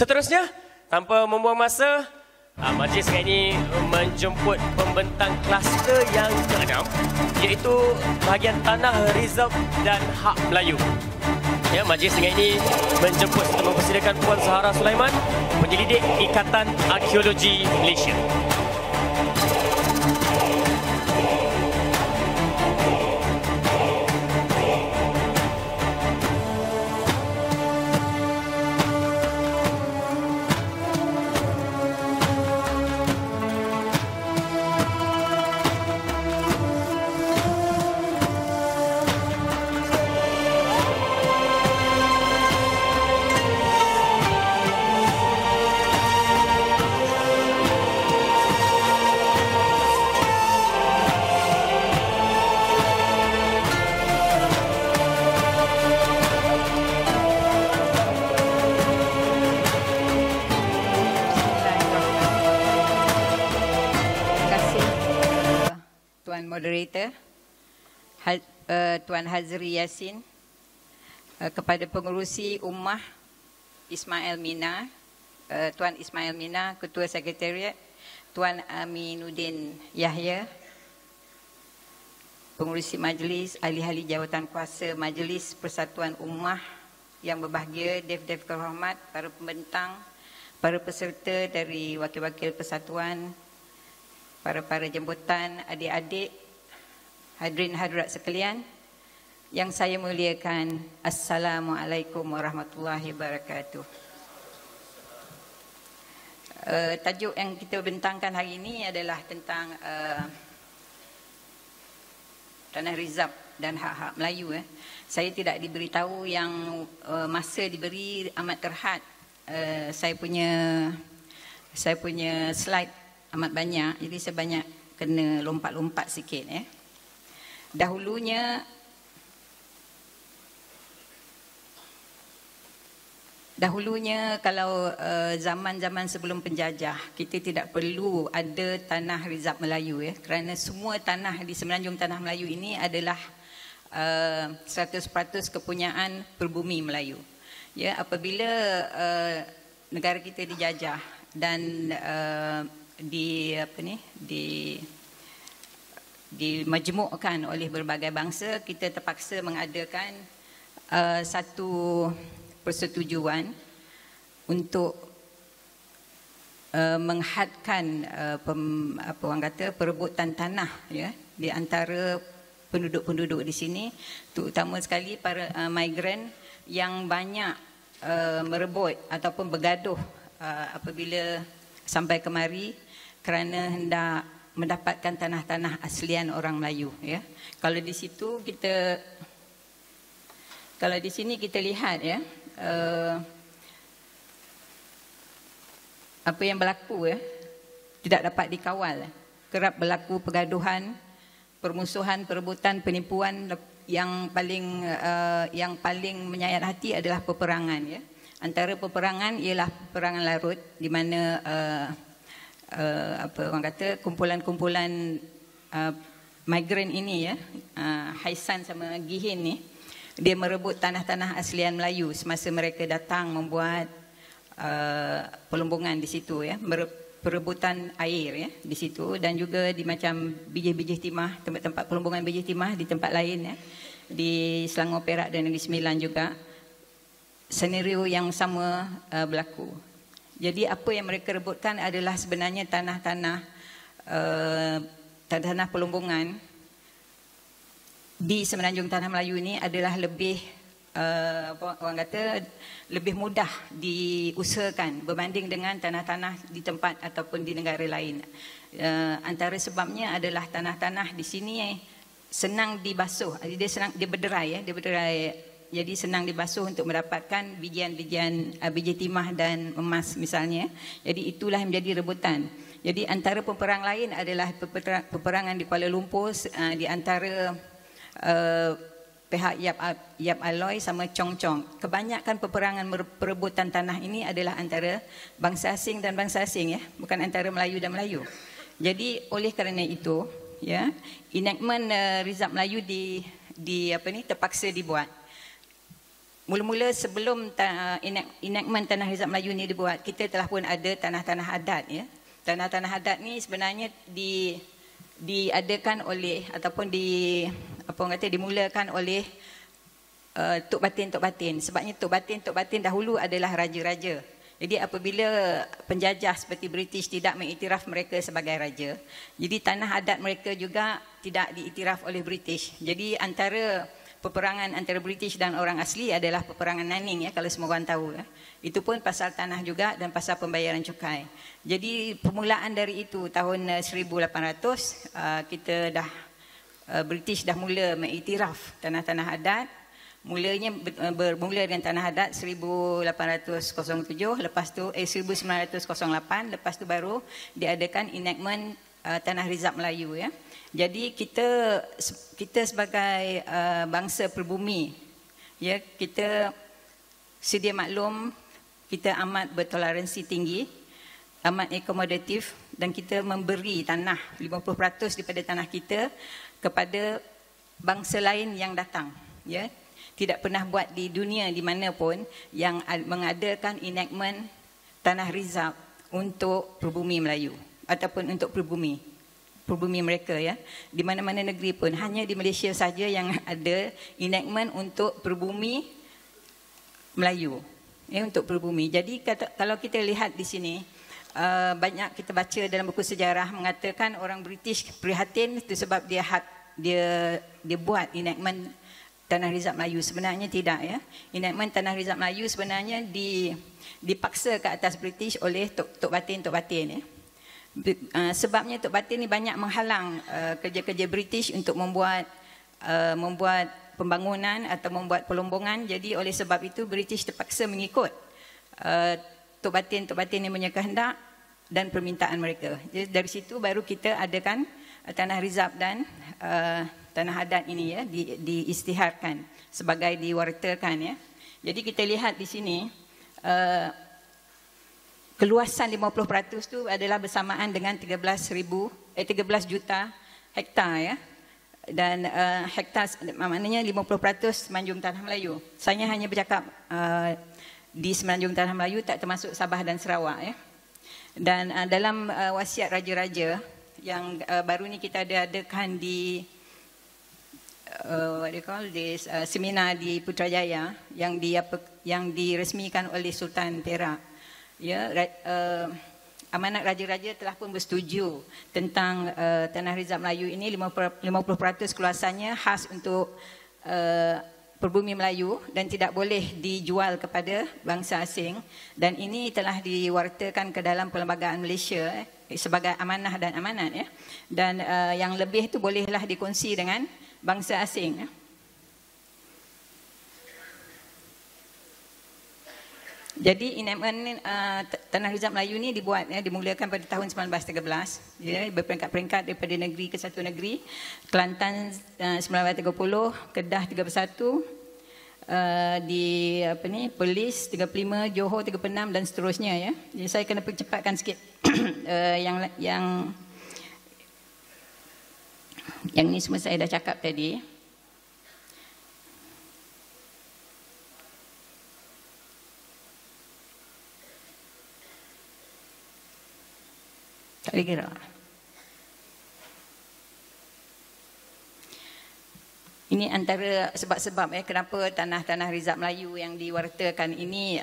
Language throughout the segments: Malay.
Seterusnya, tanpa membuang masa, majlis hari ini menjemput pembentang kluster yang ke-6, iaitu bahagian Tanah Rizab dan Hak Melayu. Ya, majlis hari ini menjemput serta mempersilakan Puan Zahara Sulaiman, penyelidik Ikatan Arkeologi Malaysia. Moderator, Tuan Hazri Yassin, kepada pengerusi Ummah Ismail Mina, Tuan Ismail Mina, Ketua Sekretariat, Tuan Aminuddin Yahya, pengerusi majlis, ahli-ahli jawatan kuasa Majlis Persatuan Ummah yang berbahagia, Dev-Dev Kehormat, para pembentang, para peserta dari wakil-wakil persatuan, para jemputan, adik-adik, hadirin hadirat sekalian yang saya muliakan, Assalamualaikum warahmatullahi wabarakatuh. Tajuk yang kita bentangkan hari ini adalah tentang Tanah Rizab dan hak-hak Melayu. Saya tidak diberitahu yang masa diberi amat terhad. Saya punya slide amat banyak, jadi saya banyak kena lompat-lompat sikit. Dahulunya kalau zaman-zaman sebelum penjajah, kita tidak perlu ada tanah rizab Melayu, kerana semua tanah di semenanjung tanah Melayu ini adalah 100% kepunyaan perbumi Melayu. Ya, apabila negara kita dijajah dan dimajmukkan oleh berbagai bangsa, kita terpaksa mengadakan satu persetujuan untuk menghadkan perebutan tanah, ya, di antara penduduk-penduduk di sini, terutama sekali para migran yang banyak merebut ataupun bergaduh apabila sampai kemari kerana hendak mendapatkan tanah-tanah aslian orang Melayu. Ya, kalau di sini kita lihat, ya, apa yang berlaku, ya, tidak dapat dikawal. Kerap berlaku pergaduhan, permusuhan, perebutan, penipuan. Yang paling menyayat hati adalah peperangan. Ya, antara peperangan ialah peperangan Larut, di mana kumpulan-kumpulan migran ini, ya, Haisan sama Gihin ni, dia merebut tanah-tanah aslian Melayu semasa mereka datang membuat pelumbungan di situ, ya, perebutan air, ya, di situ, dan juga di macam bijih-bijih timah, tempat-tempat pelumbungan bijih timah di tempat lain, ya, di Selangor, Perak dan Negeri Sembilan juga senario yang sama berlaku. Jadi apa yang mereka rebutkan adalah sebenarnya tanah-tanah pelumbungan di semenanjung tanah Melayu ini adalah lebih lebih mudah diusahakan berbanding dengan tanah-tanah di tempat ataupun di negara lain. Antara sebabnya adalah tanah-tanah di sini senang dibasuh, dia berderai, ya, jadi senang dibasuh untuk mendapatkan bijian-bijian biji timah dan emas misalnya. Jadi itulah yang menjadi rebutan. Jadi antara peperang lain adalah peperangan di Kuala Lumpur di antara pihak Yap Aloy sama Chong Chong. Kebanyakan peperangan perebutan tanah ini adalah antara bangsa asing dan bangsa asing, ya, bukan antara Melayu dan Melayu. Jadi oleh kerana itu, ya, enactment Rizab Melayu terpaksa dibuat. mula-mula sebelum enactment Tanah Rizab Melayu ni dibuat, kita telah pun ada tanah-tanah adat ya. Tanah-tanah adat ni sebenarnya diadakan oleh ataupun dimulakan oleh Tok Batin-Tok Batin. Sebabnya Tok Batin dahulu adalah raja-raja. Jadi apabila penjajah seperti British tidak mengiktiraf mereka sebagai raja, jadi tanah adat mereka juga tidak diiktiraf oleh British. Jadi antara peperangan antara British dan orang asli adalah peperangan Nanning ya, kalau semua orang tahu ya. Itu pun pasal tanah juga dan pasal pembayaran cukai. Jadi permulaan dari itu tahun 1800 kita dah British dah mula mengiktiraf tanah-tanah adat. Mulanya bermula dengan tanah adat 1807, lepas tu 1908, lepas tu baru diadakan enactment Tanah Rizab Melayu ya. Jadi kita sebagai bangsa perbumi ya, kita sedia maklum kita amat bertoleransi tinggi, amat akomodatif, dan kita memberi tanah 50% daripada tanah kita kepada bangsa lain yang datang ya. Tidak pernah buat di dunia di mana pun yang mengadakan enactment Tanah Rizab untuk pribumi Melayu ataupun untuk pribumi mereka ya. Di mana-mana negeri pun, hanya di Malaysia saja yang ada enactment untuk pribumi Melayu ya, untuk pribumi. Jadi kalau kita lihat di sini, banyak kita baca dalam buku sejarah mengatakan orang British prihatin itu sebab dia buat enactment Tanah Rizab Melayu. Sebenarnya tidak ya. Enactment Tanah Rizab Melayu sebenarnya dipaksa ke atas British oleh Tok Batin ya. Sebabnya Tok Batin ni banyak menghalang kerja-kerja British untuk membuat pembangunan atau membuat pelombongan. Jadi oleh sebab itu British terpaksa mengikut Tok Batin yang punya kehendak dan permintaan mereka. Jadi dari situ baru kita adakan Tanah Rizab dan tanah adat ini ya, diisytiharkan sebagai diwartakan ya. Jadi kita lihat di sini keluasan 50% tu adalah bersamaan dengan 13 juta hektar ya. Dan hektar maknanya 50% Semenanjung Tanah Melayu. Saya hanya bercakap di Semenanjung Tanah Melayu, tak termasuk Sabah dan Sarawak ya. Dan dalam wasiat raja-raja yang baru ni kita adakan di seminar di Putrajaya yang diresmikan oleh Sultan Perak ya. Amanat raja-raja telah pun bersetuju tentang Tanah Rizab Melayu ini 50% keluasannya khas untuk perbumi Melayu dan tidak boleh dijual kepada bangsa asing, dan ini telah diwartakan ke dalam Perlembagaan Malaysia sebagai amanah dan amanat ya. Dan yang lebih itu bolehlah dikongsi dengan bangsa asing ya. Jadi enactment Tanah Rizab Melayu ni dibuat ya, dimulakan pada tahun 1913 ya, berperingkat-peringkat daripada negeri ke satu negeri. Kelantan 1930, Kedah 31, di Perlis 35, Johor 36 dan seterusnya ya. Jadi saya kena percepatkan sikit yang ni semua saya dah cakap tadi. Tak kira. Ini antara sebab-sebab kenapa tanah-tanah Rizab Melayu yang diwartakan ini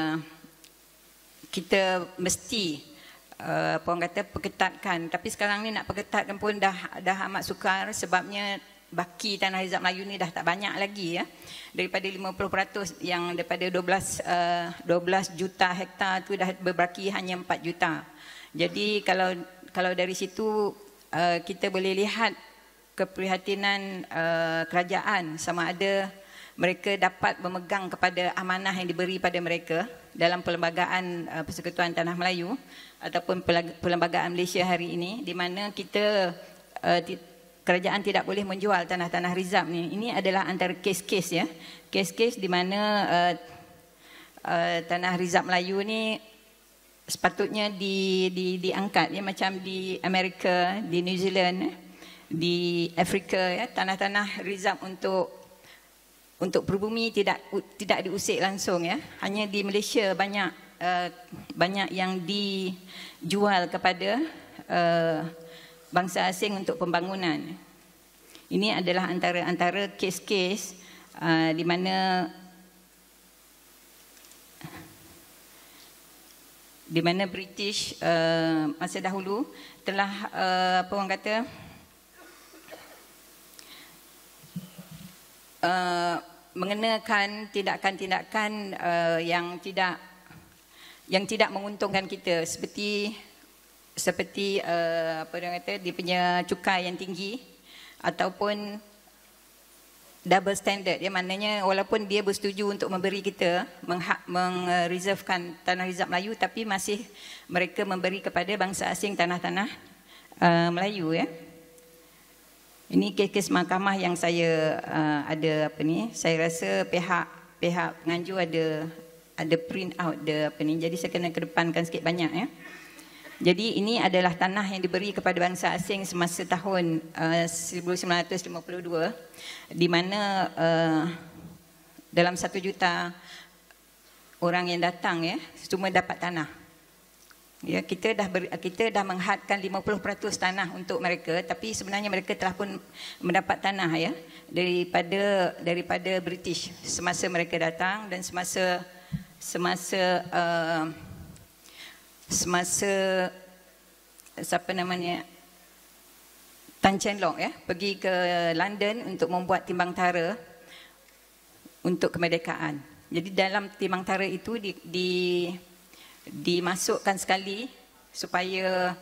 kita mesti orang kata perketatkan. Tapi sekarang ni nak perketatkan pun dah amat sukar, sebabnya baki Tanah Rizab Melayu ni dah tak banyak lagi ya. Daripada 50% yang daripada 12 juta hektar tu dah berbaki hanya 4 juta. Jadi kalau dari situ kita boleh lihat keprihatinan kerajaan sama ada mereka dapat memegang kepada amanah yang diberi pada mereka dalam Perlembagaan Persekutuan Tanah Melayu ataupun Perlembagaan Malaysia hari ini, di mana kita kerajaan tidak boleh menjual tanah-tanah Rizab ni. Ini adalah antara kes-kes ya, kes-kes di mana tanah Rizab Melayu ni sepatutnya diangkat ya, macam di Amerika, di New Zealand, di Afrika ya, tanah-tanah Rizab untuk untuk peribumi tidak diusik langsung ya. Hanya di Malaysia banyak yang dijual kepada bangsa asing untuk pembangunan. Ini adalah antara kes-kes di mana British masa dahulu telah apa orang kata mengenakan tindakan-tindakan yang tidak menguntungkan kita, seperti apa orang kata, dia punya cukai yang tinggi ataupun double standard. Dia maknanya walaupun dia bersetuju untuk memberi kita mengreservekan tanah rizab Melayu, tapi masih mereka memberi kepada bangsa asing tanah-tanah Melayu ya. Ini kes-kes mahkamah yang saya ada saya rasa pihak penganjur ada print out jadi saya kena kedepankan sikit banyak ya. Jadi ini adalah tanah yang diberi kepada bangsa asing semasa tahun 1952, di mana dalam 1 juta orang yang datang ya, semua dapat tanah. Ya, kita dah menghadkan 50% tanah untuk mereka, tapi sebenarnya mereka telah pun mendapat tanah ya daripada British semasa mereka datang, dan semasa siapa namanya, Tan Cheng Lock ya pergi ke London untuk membuat timbang tara untuk kemerdekaan. Jadi dalam timbang tara itu dimasukkan sekali supaya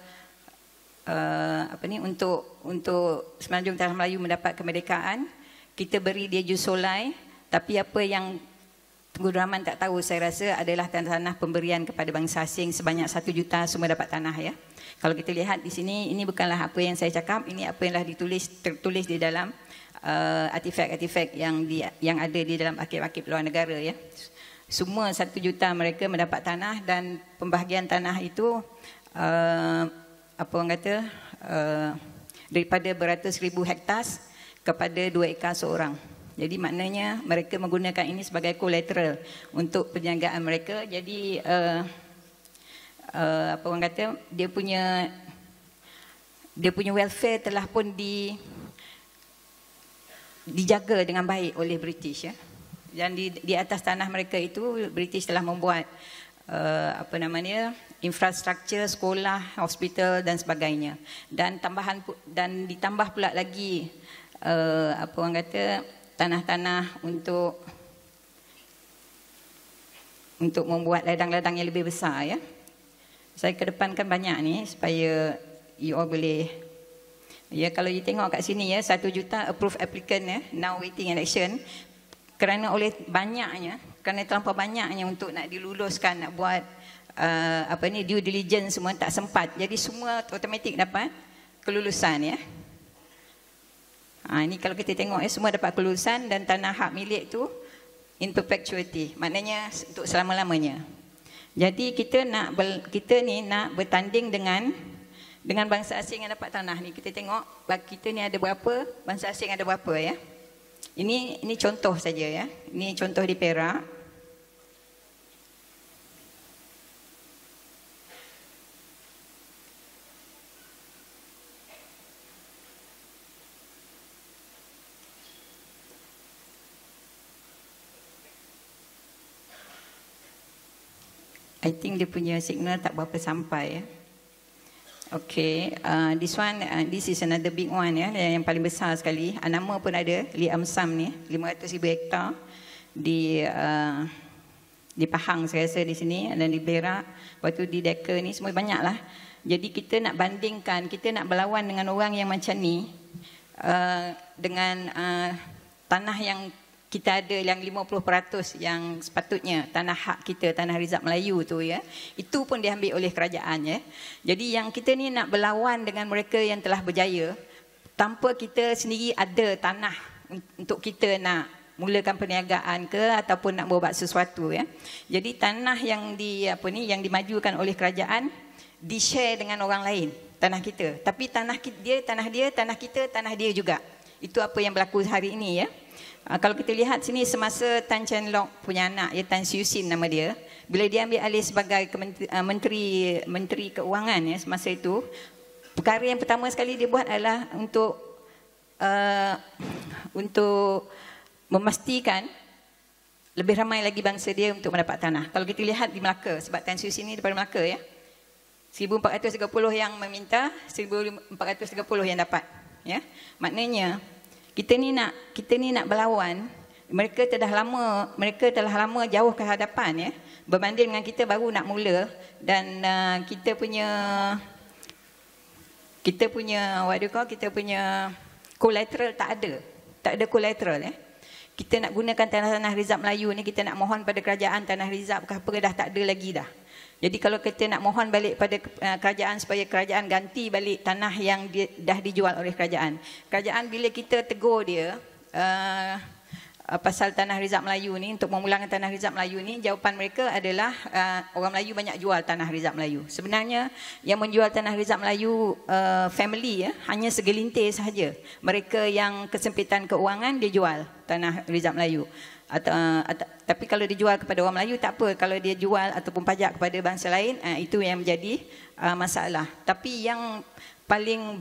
untuk Semenanjung Tanah Melayu mendapat kemerdekaan, kita beri dia jus solai, tapi apa yang Tunku Rahman tak tahu saya rasa adalah tanah pemberian kepada bangsa asing sebanyak 1 juta semua dapat tanah ya. Kalau kita lihat di sini, ini bukanlah apa yang saya cakap, ini apa yang telah tertulis di dalam artifak-artifak yang ada di dalam arkib-arkib luar negara ya. Semua 1 juta mereka mendapat tanah, dan pembahagian tanah itu apa orang kata daripada beratus ribu hektar kepada 2 ekar seorang. Jadi maknanya mereka menggunakan ini sebagai collateral untuk penjagaan mereka. Jadi apa orang kata, dia punya welfare telah pun dijaga dengan baik oleh British ya. Dan di atas tanah mereka itu British telah membuat apa namanya, infrastruktur sekolah, hospital dan sebagainya. Dan ditambah pula lagi apa orang kata, tanah-tanah untuk membuat ladang-ladang yang lebih besar ya. Saya kedepankan banyak ni supaya you all boleh ya. Kalau you tengok kat sini ya, 1 juta approved applicant ya, now waiting election, kerana terlampau banyaknya untuk nak diluluskan, nak buat due diligence semua tak sempat. Jadi semua automatik dapat kelulusan ya. Ini kalau kita tengok ya, semua dapat kelulusan, dan tanah hak milik tu in perpetuity, maknanya untuk selama-lamanya. Jadi kita nak bertanding dengan bangsa asing yang dapat tanah ni. Kita tengok kita ni ada berapa, bangsa asing ada berapa ya. Ini contoh saja ya. Ini contoh di Perak. I think dia punya signal tak berapa sampai ya. Okay, this is another big one ya, yang paling besar sekali. Nama pun ada, Lee Am Sam ni, 500,000 hektar di Pahang saya rasa di sini, dan di Perak, lepas tu di Deka ni, semua banyak lah. Jadi kita nak bandingkan, kita nak berlawan dengan orang yang macam ni, dengan tanah yang kita ada yang 50% yang sepatutnya tanah hak kita, tanah rizab Melayu tu ya, itu pun diambil oleh kerajaan ya. Jadi yang kita ni nak berlawan dengan mereka yang telah berjaya tanpa kita sendiri ada tanah untuk kita nak mulakan perniagaan ke ataupun nak buat sesuatu ya. Jadi tanah yang yang dimajukan oleh kerajaan di-share dengan orang lain, tanah kita. Tapi tanah dia, tanah kita, tanah dia juga. Itu apa yang berlaku hari ini ya. Kalau kita lihat sini semasa Tan Cheng Lock punya anak, ya, Tan Siew Sin nama dia, bila dia ambil alih sebagai menteri keuangan, ya, semasa itu, perkara yang pertama sekali dia buat adalah untuk memastikan lebih ramai lagi bangsa dia untuk mendapat tanah. Kalau kita lihat di Melaka, sebab Tan Siew Sin ini daripada Melaka, ya, 1430 yang meminta, 1430 yang dapat, ya. Maknanya kita ni nak berlawan, mereka telah lama jauh ke hadapan, ya, berbanding dengan kita baru nak mula, dan kita punya collateral tak ada collateral, ya. Kita nak gunakan tanah-tanah Rizab Melayu ni, kita nak mohon pada kerajaan tanah Rizab ke apa, dah tak ada lagi dah. Jadi kalau kita nak mohon balik pada kerajaan supaya kerajaan ganti balik tanah yang dah dijual oleh kerajaan. Kerajaan bila kita tegur dia pasal tanah Rizab Melayu ni, untuk memulangkan tanah Rizab Melayu ni, jawapan mereka adalah orang Melayu banyak jual tanah Rizab Melayu. Sebenarnya yang menjual tanah Rizab Melayu family, ya, hanya segelintir sahaja. Mereka yang kesempitan keuangan dia jual tanah Rizab Melayu. Tapi kalau dijual kepada orang Melayu tak apa, kalau dia jual ataupun pajak kepada bangsa lain, itu yang menjadi masalah. Tapi yang paling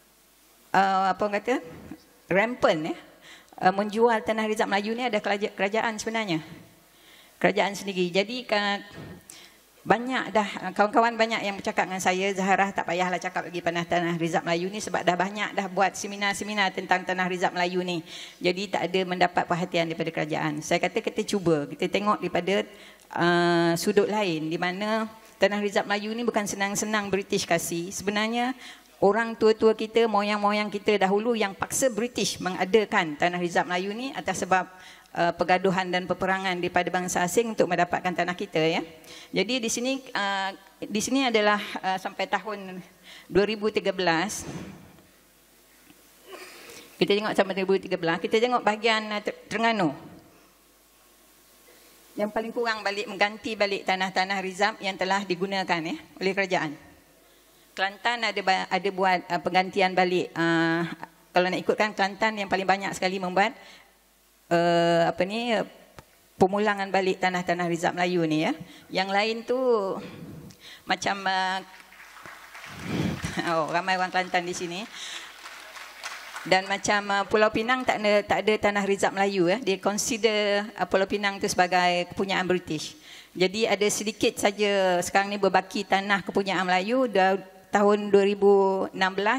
rampant, ya, menjual tanah Rizab Melayu ni ada kerajaan sebenarnya, kerajaan sendiri. Jadi banyak dah kawan-kawan banyak yang bercakap dengan saya, Zahara tak payahlah cakap lagi pasal tanah Rizab Melayu ni, sebab dah banyak dah buat seminar-seminar tentang tanah Rizab Melayu ni. Jadi tak ada mendapat perhatian daripada kerajaan. Saya kata kita cuba, kita tengok daripada sudut lain, di mana tanah Rizab Melayu ni bukan senang-senang British kasih. Sebenarnya orang tua-tua kita, moyang-moyang kita dahulu yang paksa British mengadakan tanah Rizab Melayu ni atas sebab pergaduhan dan peperangan daripada bangsa asing untuk mendapatkan tanah kita, ya. Jadi di sini adalah sampai tahun 2013. Kita tengok sampai 2013, kita tengok bahagian Terengganu. Yang paling kurang mengganti balik tanah-tanah Rizab yang telah digunakan, ya, oleh kerajaan. Kelantan ada buat penggantian balik. Kalau nak ikutkan, Kelantan yang paling banyak sekali membuat pemulangan balik tanah-tanah Rizab Melayu ni, ya. Yang lain tu macam ramai orang Kelantan di sini. Dan macam Pulau Pinang tak ada tanah Rizab Melayu, ya. Dia consider Pulau Pinang tu sebagai kepunyaan British. Jadi ada sedikit saja sekarang ni berbaki tanah kepunyaan Melayu. Tahun 2016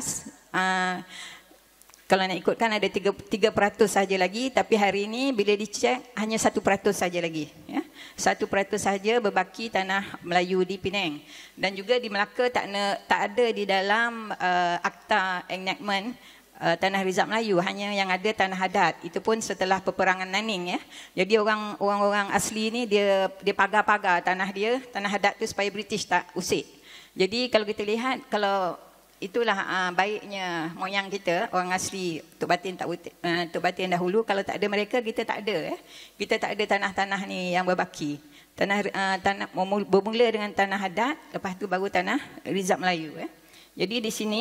kalau nak ikutkan ada 3% saja lagi, tapi hari ini bila dicek hanya 1% saja lagi, ya. 1% saja berbaki tanah Melayu di Penang. Dan juga di Melaka tak ada di dalam akta enactment tanah Rizab Melayu, hanya yang ada tanah adat. Itu pun setelah peperangan Nanning, ya. Jadi orang asli ni dia pagar-pagar tanah adat tu supaya British tak usik. Jadi kalau kita lihat, kalau itulah baiknya moyang kita, orang asli Tok Batin dahulu. Kalau tak ada mereka, kita tak ada, ya. Kita tak ada tanah-tanah ni yang berbaki. Tanah bermula dengan tanah adat, lepas tu baru tanah Rizab Melayu, ya. Jadi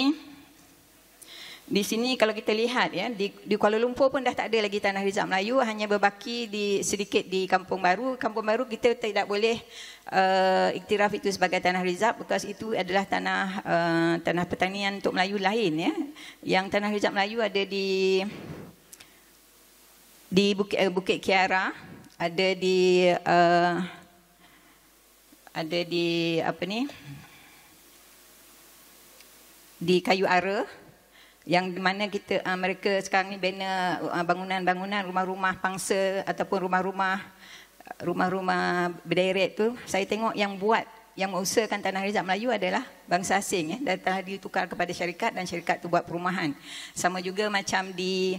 di sini kalau kita lihat, ya, di Kuala Lumpur pun dah tak ada lagi tanah Rizab Melayu, hanya berbaki sedikit di Kampung Baru. Kampung Baru kita tidak boleh iktiraf itu sebagai tanah Rizab, bekas itu adalah tanah pertanian untuk Melayu lain, ya. Yang tanah Rizab Melayu ada di Bukit Kiara, ada di Kayu Ara, yang di mana mereka sekarang ni bina bangunan-bangunan, rumah-rumah pangsa ataupun rumah-rumah berderet tu. Saya tengok yang mengusahakan tanah Rizab Melayu adalah bangsa asing, ya, dan telah ditukar kepada syarikat, dan syarikat tu buat perumahan. Sama juga macam di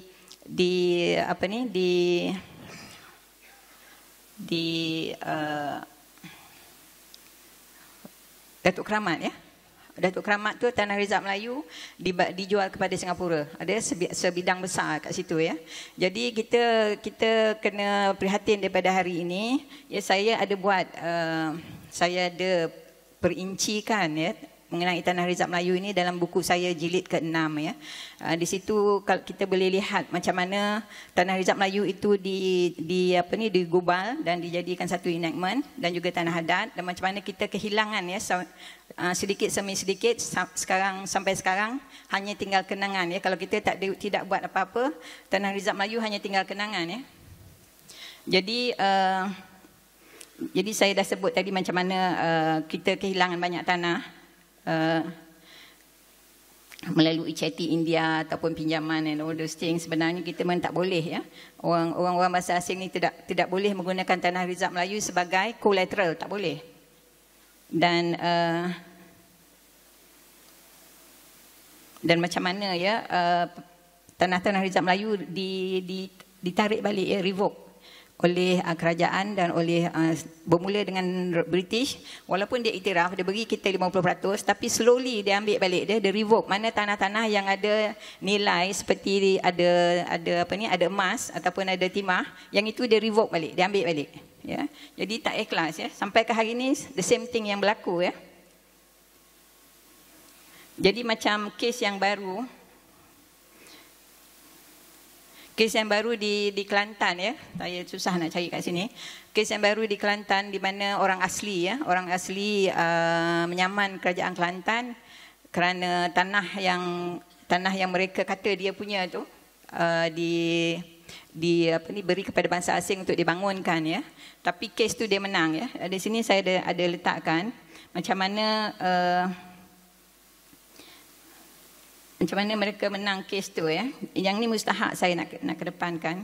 Datuk Keramat, ya. Datuk Keramat tu tanah Rizab Melayu dijual kepada Singapura. Ada sebidang besar kat situ, ya. Jadi kita kena prihatin daripada hari ini. Ya, saya ada perincikan, ya, mengenai Tanah Rizab Melayu ini dalam buku saya jilid ke-6 ya. Di situ kalau kita boleh lihat macam mana Tanah Rizab Melayu itu digubal dan dijadikan satu enactment, dan juga tanah adat, dan macam mana kita kehilangan ya sedikit demi sedikit sampai sekarang hanya tinggal kenangan ya. Kalau kita tidak buat apa-apa, Tanah Rizab Melayu hanya tinggal kenangan ya. Jadi saya dah sebut tadi macam mana kita kehilangan banyak tanah melalui ceti India ataupun pinjaman and all those things. Sebenarnya kita memang tak boleh ya. Orang-orang bahasa asing ni tidak boleh menggunakan Tanah Rizab Melayu sebagai collateral, tak boleh. Dan macam mana ya tanah-tanah Rizab Melayu ditarik balik ya, revoke oleh kerajaan dan oleh bermula dengan British. Walaupun dia iktiraf, dia bagi kita 50%, tapi slowly dia ambil balik, dia revoke. Mana tanah-tanah yang ada nilai seperti ada emas ataupun ada timah, yang itu dia revoke balik, dia ambil balik ya. Jadi tak ikhlas ya. Sampai ke hari ini the same thing yang berlaku ya. Jadi macam kes yang baru di Kelantan ya, saya susah nak cari kat sini. Kes yang baru di Kelantan di mana orang asli menyaman kerajaan Kelantan kerana tanah yang mereka kata dia punya tu beri kepada bangsa asing untuk dibangunkan ya. Tapi kes tu dia menang ya. Di sini saya ada letakkan macam mana mereka menang kes tu ya. Yang ni mustahak saya nak kedepankan.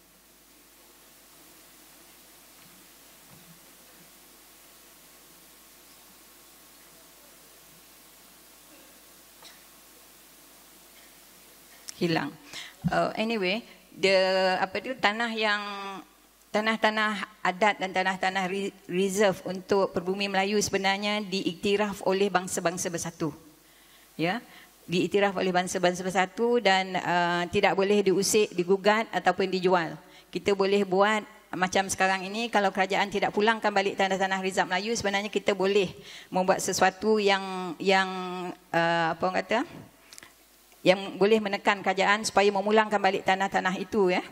Hilang. Anyway, tanah-tanah adat dan tanah-tanah reserve untuk perbumi Melayu sebenarnya diiktiraf oleh bangsa-bangsa bersatu. Ya. Diiktiraf oleh bangsa-bangsa bersatu dan tidak boleh diusik, digugat ataupun dijual. Kita boleh buat macam sekarang ini, kalau kerajaan tidak pulangkan balik tanah-tanah Rizab Melayu, sebenarnya kita boleh membuat sesuatu yang boleh menekan kerajaan supaya memulangkan balik tanah-tanah itu ya.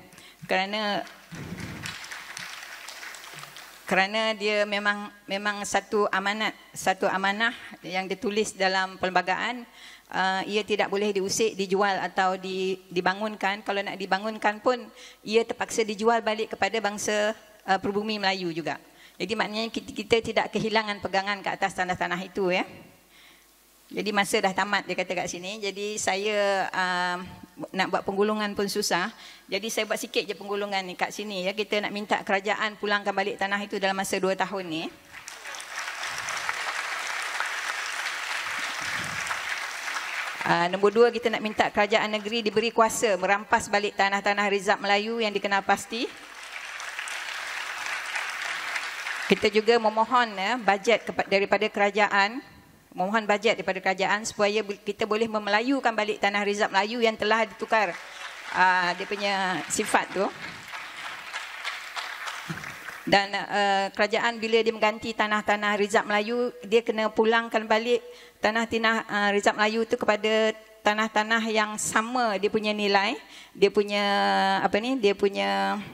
Kerana dia memang satu amanah yang ditulis dalam perlembagaan. Ia tidak boleh diusik, dijual atau dibangunkan. Kalau nak dibangunkan pun ia terpaksa dijual balik kepada bangsa perbumi Melayu juga. Jadi maknanya kita tidak kehilangan pegangan ke atas tanah-tanah itu ya. Jadi masa dah tamat dia kata kat sini. Jadi saya nak buat penggulungan pun susah. Jadi saya buat sikit je penggulungan ni kat sini ya. Kita nak minta kerajaan pulangkan balik tanah itu dalam masa 2 tahun ni. Nombor 2, kita nak minta kerajaan negeri diberi kuasa merampas balik tanah-tanah Rizab Melayu yang dikenal pasti. Kita juga memohon bajet daripada kerajaan, supaya kita boleh memelayukan balik tanah Rizab Melayu yang telah ditukar dia punya sifat tu. Dan kerajaan bila dia mengganti tanah-tanah Rizab Melayu, dia kena pulangkan balik tanah-tanah Rizab Melayu itu kepada tanah-tanah yang sama dia punya nilai, dia punya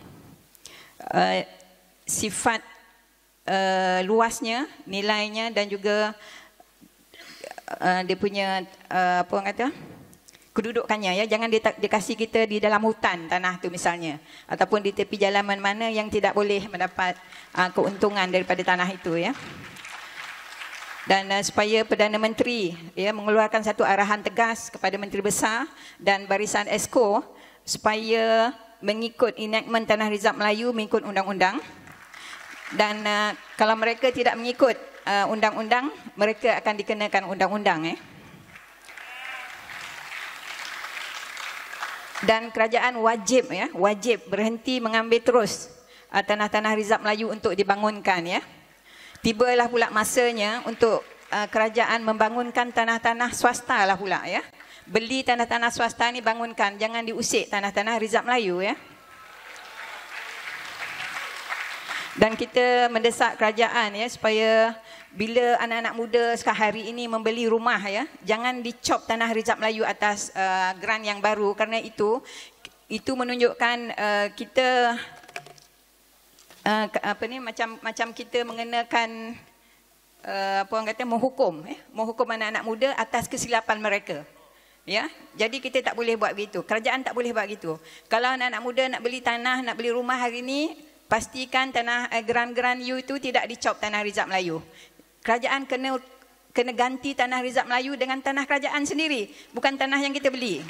sifat luasnya, nilainya, dan juga dia punya kedudukannya ya. Jangan dikasih kita di dalam hutan tanah tu misalnya, ataupun di tepi jalan mana yang tidak boleh mendapat keuntungan daripada tanah itu ya. Dan supaya Perdana Menteri ya mengeluarkan satu arahan tegas kepada Menteri Besar dan Barisan Esko supaya mengikut enactment Tanah Rizab Melayu, mengikut undang-undang. Dan kalau mereka tidak mengikut undang-undang, mereka akan dikenakan undang-undang Dan kerajaan wajib berhenti mengambil terus tanah-tanah Rizab Melayu untuk dibangunkan ya. Tibalah pula masanya untuk kerajaan membangunkan tanah-tanah swasta lah pula ya. Beli tanah-tanah swasta ni bangunkan, jangan diusik tanah-tanah Rizab Melayu ya. Dan kita mendesak kerajaan ya supaya bila anak-anak muda hari ini membeli rumah ya, jangan dicop tanah Rizab Melayu atas grant yang baru, kerana itu menunjukkan kita macam kita mengenakan apa orang kata menghukum anak-anak muda atas kesilapan mereka. Ya, jadi kita tak boleh buat begitu. Kerajaan tak boleh buat begitu. Kalau anak-anak muda nak beli tanah, nak beli rumah hari ini, pastikan tanah grant you itu tidak dicop tanah Rizab Melayu. Kerajaan kena ganti tanah Rizab Melayu dengan tanah kerajaan sendiri, bukan tanah yang kita beli.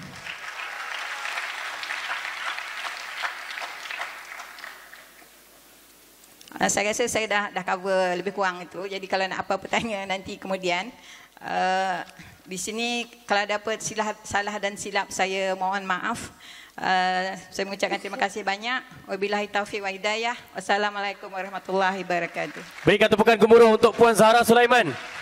Saya rasa saya dah cover lebih kurang itu. Jadi kalau nak apa-apa tanya nanti kemudian, di sini kalau ada apa salah dan silap saya mohon maaf. Saya mengucapkan terima kasih banyak. Wabillahi taufiq wa hidayah. Wassalamualaikum warahmatullahi wabarakatuh. Berikan tepukan gemuruh untuk Puan Zahra Sulaiman.